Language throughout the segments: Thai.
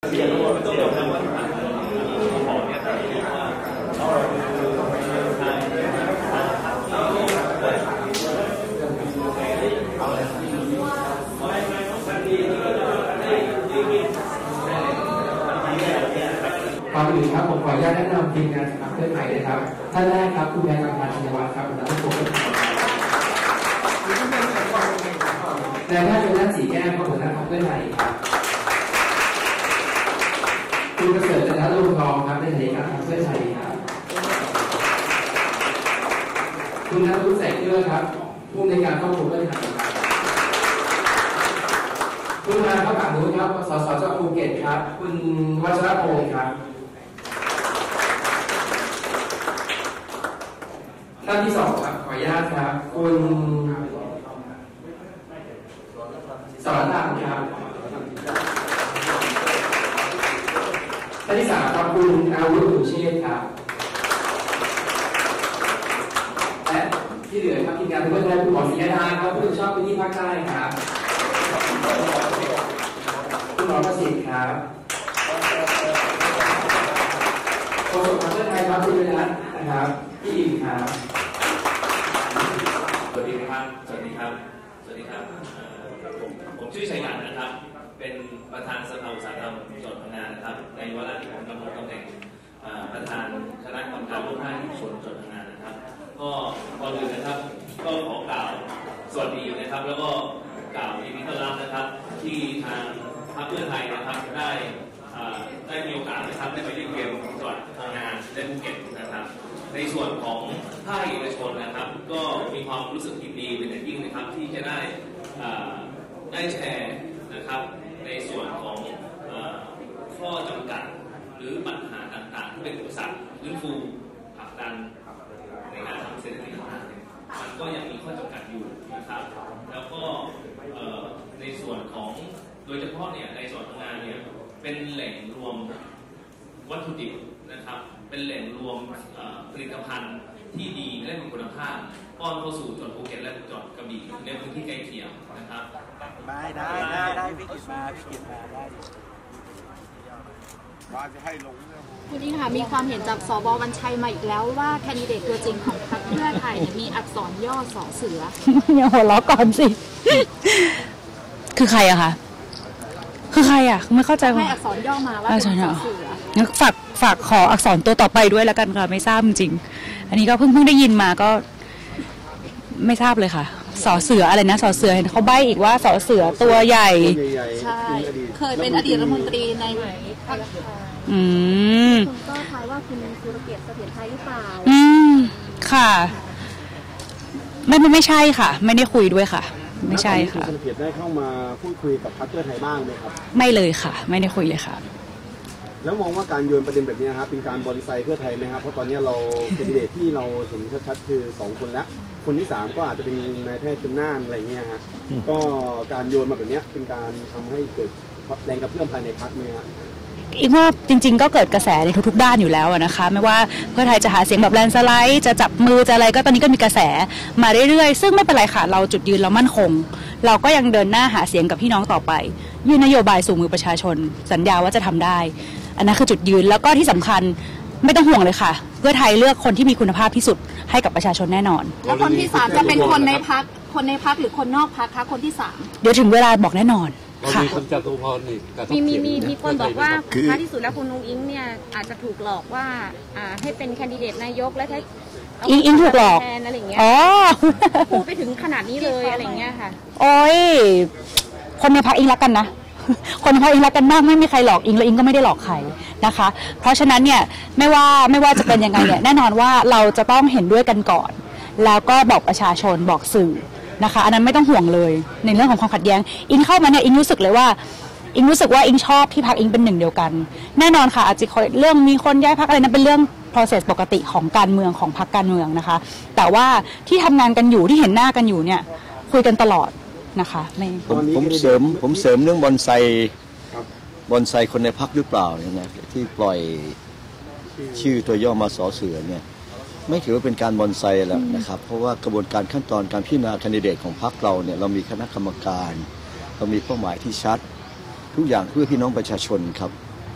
ก่อนอื่นครับผมขออนุญาตแนะนำทีมงานจากพรรคเพื่อไทยนะครับท่านแรกครับคุณแพรกำพันธ์ ชัยวัฒน์ครับหัวหน้าพรรคเพื่อไทยนายแพทย์ชลน่าน สีแก้วหัวหน้าพรรคเพื่อไทยครับคุณประเสริฐ จันทรุ่งทองครับเลขาธิการพรรคเพื่อไทยครับคุณณัฐวุฒิ แสงเกลือครับผู้อำนวยการครอบครัวเพื่อไทยครับคุณมาพระฝั่งนู้นครับสสจังหวัดภูเก็ตครับคุณวัชรพงศ์ครับท่านที่สองครับขออนุญาตครับคุณสรธรรมครับท่านที่สามครับคุณอาวุธ บุญเชษฐ์ครับและที่เหลือครับทีมงานเพื่อนไทยคุณหมอศรีดาครับผู้ชอบพื้นที่ภาคใต้ครับคุณหมอประสิทธิ์ครับโฆษกพรรคเพื่อไทยครับคุณวิรัตน์นะครับพี่อิมครับสวัสดีครับสวัสดีครับสวัสดีครับผมชื่อชัยยันนะครับเป็นประธานสภาอุตสาหกรรมจังหวัดพังงานะครับในวาระที่ผมดำรงตำแหน่งประธานคณะกรรมการร่วมภาคเอกชนจังหวัดพังงานะครับก็ก่อนอื่นนะครับก็ขอกล่าวสวัสดีนะครับแล้วก็กล่าวยินดีต้อนรับนะครับที่ทางพรรคเพื่อไทยนะครับได้มีโอกาสนะครับได้ไปเยี่ยมเยียนจังหวัดพังงาและภูเก็ตนะครับในส่วนของภาคเอกชนนะครับก็มีความรู้สึกยินดีเป็นอย่างยิ่งนะครับที่จะได้แชร์นะครับในส่วนของข้อจำกัดหรือปัญหาต่างๆที่เป็นอุปสรรคฟื้นฟูผลักดันในการทำเศรษฐกิจของมันก็ยังมีข้อจำกัดอยู่นะครับแล้วก็ในส่วนของโดยเฉพาะเนี่ยในส่วนของงานเนี่ยเป็นแหล่งรวมวัตถุดิบนะครับเป็นแหล่งรวมผลิตภัณฑ์ที่ดีและมีคุณภาพป้อนเข้าสู่จังหวัดภูเก็ตและจังหวัดกระบี่ในพื้นที่ใกล้เคียงนะครับได้พี่กิตมาได้มาจะให้ลงคุณอิงค่ะมีความเห็นจากสว.วันชัยมาอีกแล้วว่าแคนดิเดตตัวจริงของพรรคเพื่อไทยมีอักษรย่อสอเสืออย่าหัวเราะก่อนสิคือใครอะคะคือใครอะไม่เข้าใจให้อักษรย่อมาว่าเป็นสอเสืองั้นฝากขออักษรตัวต่อไปด้วยแล้วกันค่ะไม่ทราบจริงอันนี้ก็เพิ่งได้ยินมาก็ไม่ทราบเลยค่ะสอเสืออะไรนะสอเสือเห็นเขาใบ้อีกว่าสอเสือตัวใหญ่ใช่เคยเป็นอดีตรัฐมนตรีในพรรคคุณก็ทายว่าคุณสุรเกียรติเสถียรไทยหรือเปล่าค่ะไม่ใช่ค่ะไม่ได้คุยด้วยค่ะไม่ใช่ค่ะคุณสุรเกียรติได้เข้ามาพูดคุยกับพรรคเพื่อไทยบ้างไหมครับไม่เลยค่ะไม่ได้คุยเลยค่ะแล้วมองว่าการโยนประเด็นแบบนี้ครับเป็นการบอนไซเพื่อไทยไหมครับเพราะตอนนี้เราแคนดิเดตที่เราเห็นชัดๆคือ2คนแล้วคนที่3ก็อาจจะเป็นนายแพทย์ชลน่านอะไรเงี้ยฮะก็การโยนมาแบบนี้เป็นการทำให้เกิดแรงกระเพื่อมภายในพรรคไหมครับอีกว่าจริงๆก็เกิดกระแสในทุกๆด้านอยู่แล้วนะคะไม่ว่าเพื่อไทยจะหาเสียงแบบแลนสไลด์จะจับมือจะอะไรก็ตอนนี้ก็มีกระแสมาเรื่อยๆซึ่งไม่เป็นไรค่ะเราจุดยืนเรามั่นคงเราก็ยังเดินหน้าหาเสียงกับพี่น้องต่อไปยื่นนโยบายสู่มือประชาชนสัญญาว่าจะทำได้อันนั้นคือจุดยืนแล้วก็ที่สำคัญไม่ต้องห่วงเลยค่ะเพื่อไทยเลือกคนที่มีคุณภาพที่สุดให้กับประชาชนแน่นอนแล้วคนที่3จะเป็นคนในพรรคหรือคนนอกพรรคคะคนที่3 เดี๋ยวถึงเวลาบอกแน่นอนค่ะมีคนจตุพรนี่มีคนบอกว่าท้ายที่สุดแล้วคุณนุ้งอิงเนี่ยอาจจะถูกหลอกว่าให้เป็นแคนดิเดตนายกและถ้าอิงถูกหลอกอะไรอย่างเงี้ยพูดไปถึงขนาดนี้เลยอะไรเงี้ยค่ะโอ้ยคนในพรรคอิงรักกันนะคนในพรรคอิงรักกันมากไม่มีใครหลอกอิงและอิงก็ไม่ได้หลอกใครนะคะเพราะฉะนั้นเนี่ยไม่ว่าจะเป็นยังไงเนี่ยแน่นอนว่าเราจะต้องเห็นด้วยกันก่อนแล้วก็บอกประชาชนบอกสื่อนะคะอันนั้นไม่ต้องห่วงเลยในเรื่องของความขัดแย้งอิงเข้ามาเนี่ยอิงรู้สึกเลยว่าอิงชอบที่พรรคอิงเป็นหนึ่งเดียวกันแน่นอนค่ะอาจจะเรื่องมีคนย้ายพรรคอะไรนั้นเป็นเรื่อง process ปกติของการเมืองของพรรคการเมืองนะคะแต่ว่าที่ทำงานกันอยู่ที่เห็นหน้ากันอยู่เนี่ยคุยกันตลอดนะคะผมเสริมเรื่องบอนไซคนในพรรคหรือเปล่าเนี่ยนะที่ปล่อยชื่อตัวย่อมาสอเสือเนี่ยไม่ถือว่าเป็นการบอนไซแล้วนะครับเพราะว่ากระบวนการขั้นตอนการพิจารณาแคนดิเดตของพรรคเราเนี่ยเรามีคณะกรรมการเรามีเป้าหมายที่ชัดทุกอย่างเพื่อพี่น้องประชาชนครับ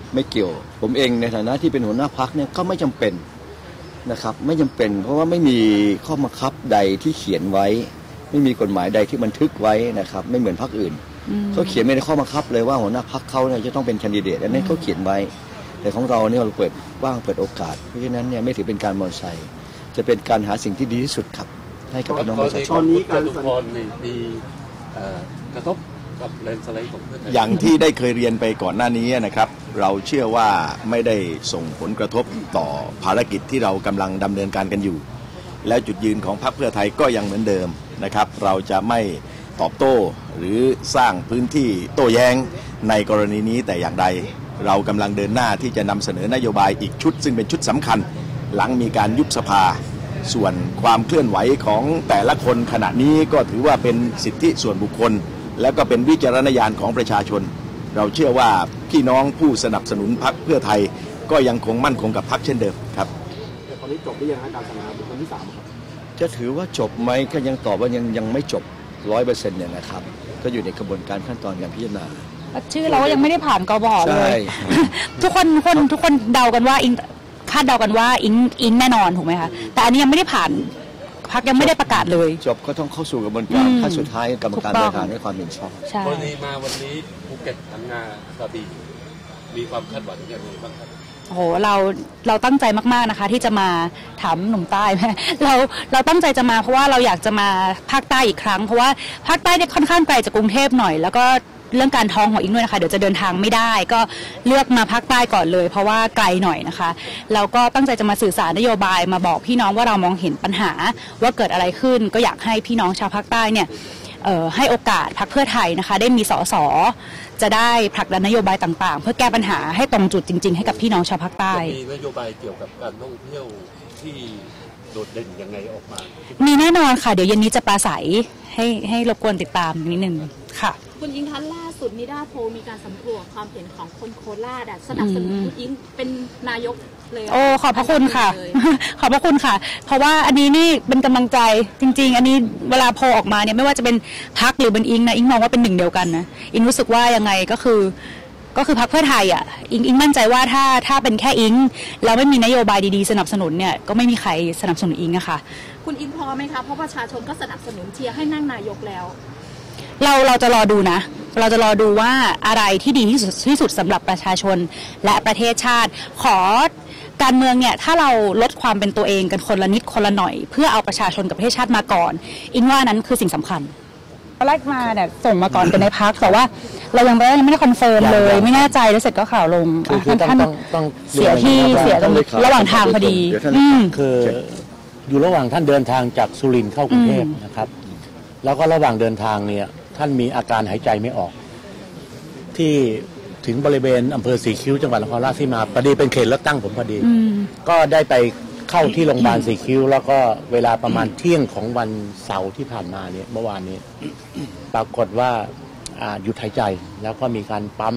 ไม่เกี่ยวผมเองในฐานะที่เป็นหัวหน้าพรรคเนี่ยก็ไม่จำเป็นนะครับไม่จำเป็นเพราะว่าไม่มีข้อบังคับใดที่เขียนไว้ไม่มีกฎหมายใดที่บันทึกไว้นะครับไม่เหมือนพรรคอื่นเขาเขียนไม่ในข้อบังคับเลยว่าหัวหน้าพรรคเขาเนี่ยจะต้องเป็นแคนดิเดตอันนี้เขาเขียนไว้แต่ของเราเนี่ยเราเปิดว่างเปิดโอกาสเพราะฉะนั้นเนี่ยไม่ถือเป็นการมอไซค์จะเป็นการหาสิ่งที่ดีที่สุดครับให้กับพี่น้องประชาชนตอนนี้การจตุพรมีกระทบกับแลนด์สไลด์ของเพื่อไทยอย่างที่ได้เคยเรียนไปก่อนหน้านี้นะครับเราเชื่อว่าไม่ได้ส่งผลกระทบต่อภารกิจที่เรากำลังดำเนินการกันอยู่แล้วจุดยืนของพรรคเพื่อไทยก็ยังเหมือนเดิมนะครับเราจะไม่ตอบโต้หรือสร้างพื้นที่โต้แย้งในกรณีนี้แต่อย่างใดเรากำลังเดินหน้าที่จะนำเสนอนโยบายอีกชุดซึ่งเป็นชุดสำคัญหลังมีการยุบสภาส่วนความเคลื่อนไหวของแต่ละคนขณะนี้ก็ถือว่าเป็นสิทธิส่วนบุคคลแล้วก็เป็นวิจารณญาณของประชาชนเราเชื่อว่าพี่น้องผู้สนับสนุนพรรคเพื่อไทยก็ยังคงมั่นคงกับพรรคเช่นเดิมครับแต่ตอนนี้จบหรือยังการสัญหาบุคคลที่3ครับจะถือว่าจบไหมก็ยังตอบว่ายังไม่จบ 100% เนี่ยนะครับก็อยู่ในกระบวนการขั้นตอนการพิจารณาชื่อเราก็ยังไม่ได้ผ่านกบเลย ทุกคนเดากันว่าอิงคาดเดากันว่าอิงแน่นอนถูกไหมคะแต่อันนี้ยังไม่ได้ผ่านพรรคยังไม่ได้ประกาศเลยจบก็ต้องเข้าสู่กระบวนการขั้นสุดท้ายกรรมการบริหารให้ความเห็นชอบกรณีมาวันนี้ภูเก็ตพังงากระบี่มีความคาดหวังอย่างไรบ้างครับโอ้โหเราตั้งใจมากๆนะคะที่จะมาถามหนุ่มใต้ไหมเราตั้งใจจะมาเพราะว่าเราอยากจะมาภาคใต้อีกครั้งเพราะว่าภาคใต้เนี่ยค่อนข้างไกลจากกรุงเทพหน่อยแล้วก็เรื่องการท้องของอิงด้วยนะคะเดี๋ยวจะเดินทางไม่ได้ก็เลือกมาภาคใต้ก่อนเลยเพราะว่าไกลหน่อยนะคะแล้วก็ตั้งใจจะมาสื่อสารนโยบายมาบอกพี่น้องว่าเรามองเห็นปัญหาว่าเกิดอะไรขึ้นก็อยากให้พี่น้องชาวภาคใต้เนี่ยให้โอกาสพรรคเพื่อไทยนะคะได้มีสสจะได้ผลักดันนโยบายต่างๆเพื่อแก้ปัญหาให้ตรงจุดจริงๆให้กับพี่น้องชาวภาคใต้มีนโยบายเกี่ยวกับการท่องเที่ยวที่โดดเด่นยังไงออกมามีแน่นอนค่ะเดี๋ยวเย็นนี้จะปราศัยให้รบกวนติดตามนิดนึงค่ะคุณอิงท่านล่าสุดนิดาโพมีการสำรวจความเห็นของคนโคราชสนับสนุนคุณอิงเป็นนายกเลยโอ้ขอบพระคุณค่ะขอบพระคุณค่ะเพราะว่าอันนี้นี่เป็นกำลังใจจริงๆอันนี้เวลาโพออกมาเนี่ยไม่ว่าจะเป็นพรรคหรือเป็นอิงนะอิงมองว่าเป็นหนึ่งเดียวกันนะอิงรู้สึกว่ายังไงก็คือพรรคเพื่อไทยอ่ะอิงมั่นใจว่าถ้าเป็นแค่อิงแล้วไม่มีนโยบายดีๆสนับสนุนเนี่ยก็ไม่มีใครสนับสนุนอิงนะคะคุณอิงพอไหมคะเพราะประชาชนก็สนับสนุนเชียร์ให้นั่งนายกแล้วเราจะรอดูนะเราจะรอดูว่าอะไรที่ดีที่สุดสำหรับประชาชนและประเทศชาติขอการเมืองเนี่ยถ้าเราลดความเป็นตัวเองกันคนละนิดคนละหน่อยเพื่อเอาประชาชนกับประเทศชาติมาก่อนอิงว่านั้นคือสิ่งสำคัญตอนแรกมาเนี่ยส่งมาก่อนกันในพักแต่ว่าเรายังไม่ได้คอนเฟิร์มเลยไม่แน่ใจแล้วเสร็จก็ข่าวลงท่านเสียตรงระหว่างทางพอดีคืออยู่ระหว่างท่านเดินทางจากสุรินทร์เข้ากรุงเทพนะครับแล้วก็ระหว่างเดินทางเนี่ยท่านมีอาการหายใจไม่ออกที่ถึงบริเวณอำเภอสีคิ้วจังหวัดนครราชสีมาพอดีเป็นเขตเลือกตั้งผมพอดีก็ได้ไปเข้าที่โรงพยาบาลสีคิ้วแล้วก็เวลาประมาณเที่ยงของวันเสาร์ที่ผ่านมาเนี่ยเมื่อวานนี้ปรากฏว่าหยุดหายใจแล้วก็มีการปั๊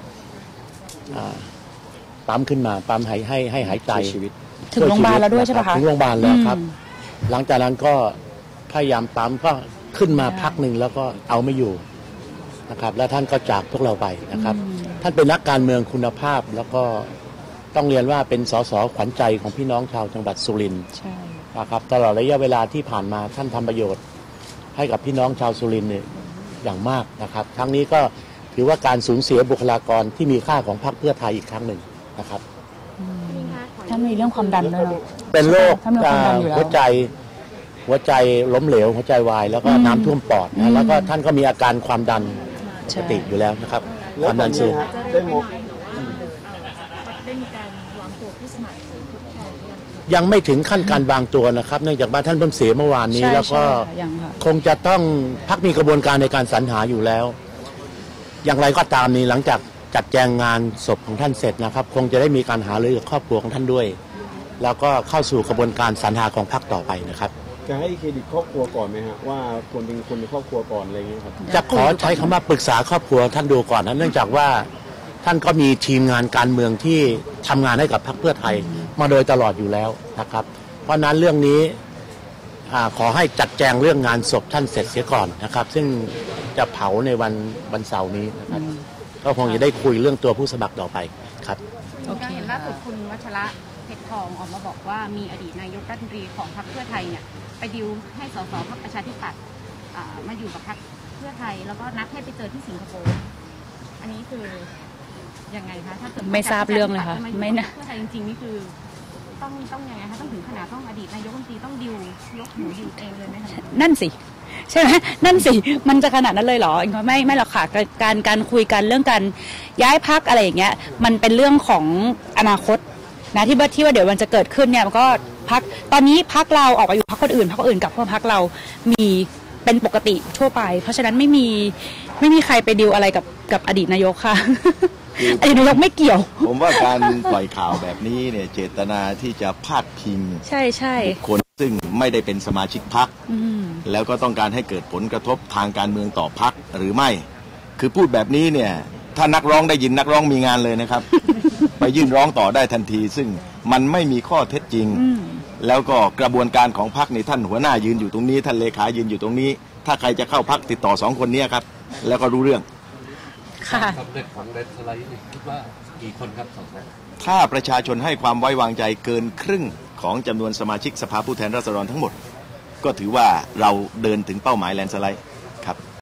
มขึ้นมาปั๊มให้หายใจชีวิตถึงโรงพยาบาลแล้วด้วยใช่ไหมคะถึงโรงพยาบาลแล้วครับหลังจากนั้นก็พยายามปั๊มก็ขึ้นมาพักหนึ่งแล้วก็เอาไม่อยู่นะครับแล้วท่านก็จากพวกเราไปนะครับท่านเป็นนักการเมืองคุณภาพแล้วก็ต้องเรียนว่าเป็นสสขวัญใจของพี่น้องชาวจังหวัดสุรินทร์นะครับตลอดระยะเวลาที่ผ่านมาท่านทำประโยชน์ให้กับพี่น้องชาวสุรินทร์เนี่ยอย่างมากนะครับครั้งนี้ก็ถือว่าการสูญเสียบุคลากรที่มีค่าของพรรคเพื่อไทยอีกครั้งหนึ่งนะครับท่านมีเรื่องความดันด้วยเป็นโรคหัวใจล้มเหลวหัวใจวายแล้วก็น้ำท่วมปอดนะแล้วก็ท่านก็มีอาการความดันปกติอยู่แล้วนะครับความดันสูงยังไม่ถึงขั้นการวางตัวนะครับเนื่องจากว่าท่านเพิ่งเสียเมื่อวานนี้แล้วก็คงจะต้องพรรคมีกระบวนการในการสรรหาอยู่แล้วอย่างไรก็ตามนี้หลังจากจัดแจงงานศพของท่านเสร็จนะครับคงจะได้มีการหารือกับครอบครัวของท่านด้วยแล้วก็เข้าสู่กระบวนการสรรหาของพรรคต่อไปนะครับจะให้เครดิตครอบครัวก่อนไหมฮะว่าควรเป็นคนในครอบครัวก่อนอะไรอย่างเงี้ยครับจะขอใช้คำว่าปรึกษาครอบครัวท่านดูก่อนนะเนื่องจากว่าท่านก็มีทีมงานการเมืองที่ทำงานให้กับพรรคเพื่อไทยมาโดยตลอดอยู่แล้วนะครับเพราะนั้นเรื่องนี้ขอให้จัดแจงเรื่องงานศพท่านเสร็จเสียก่อนนะครับซึ่งจะเผาในวันเสาร์นี้นะครับก็คงจะได้คุยเรื่องตัวผู้สมัครต่อไปครับโอเคล่าสุดคุณวัชระเพชรทองออกมาบอกว่ามีอดีตนายกรัฐมนตรีของพรรคเพื่อไทยเนี่ยไปดิวให้สสพรรคประชาธิปัตย์มาอยู่กับพรรคเพื่อไทยแล้วก็นัดให้ไปเจอที่สิงคโปร์อันนี้คือยังไงคะถ้าเกิดไม่ทราบเรื่องเลยค่ะไม่นะเพื่อไทยจริงๆนี่คือต้องยังไงคะต้องถึงขนาดต้องอดีตนายกรัฐมนตรีต้องดิวยกหูดิวเองเลยไหมคะนั่นสิใช่ไหมนั่นสิมันจะขนาดนั้นเลยเหรอไม่หรอกค่ะการคุยกันเรื่องการย้ายพรรคอะไรอย่างเงี้ยมันเป็นเรื่องของอนาคตนะที่ว่าเดี๋ยวมันจะเกิดขึ้นเนี่ยมันก็พรรคตอนนี้พรรคเราออกไปอยู่พรรคคนอื่นกับพวกพรรคเรามีเป็นปกติทั่วไปเพราะฉะนั้นไม่มีใครไปดิวอะไรกับอดีตนายกค่ะ อดีตนายกไม่เกี่ยวผมว่าการปล่อยข่าวแบบนี้เนี่ยเจตนาที่จะพาดพิงใช่คนซึ่งไม่ได้เป็นสมาชิกพรรคแล้วก็ต้องการให้เกิดผลกระทบทางการเมืองต่อพรรคหรือไม่คือพูดแบบนี้เนี่ยถ้านักร้องได้ยินนักร้องมีงานเลยนะครับ ไปยื่นร้องต่อได้ทันทีซึ่งมันไม่มีข้อเท็จจริงแล้วก็กระบวนการของพรรคนี่ท่านหัวหน้ายืนอยู่ตรงนี้ท่านเลขายืนอยู่ตรงนี้ถ้าใครจะเข้าพรรคติดต่อ2 คนนี้ครับแล้วก็รู้เรื่องค่ะสำเร็จของแลนด์สไลด์คิดว่ากี่คนครับ2 คนถ้าประชาชนให้ความไว้วางใจเกินครึ่งของจำนวนสมาชิกสภาผู้แทนราษฎรทั้งหมดก็ถือว่าเราเดินถึงเป้าหมายแลนด์สไลด์ครับ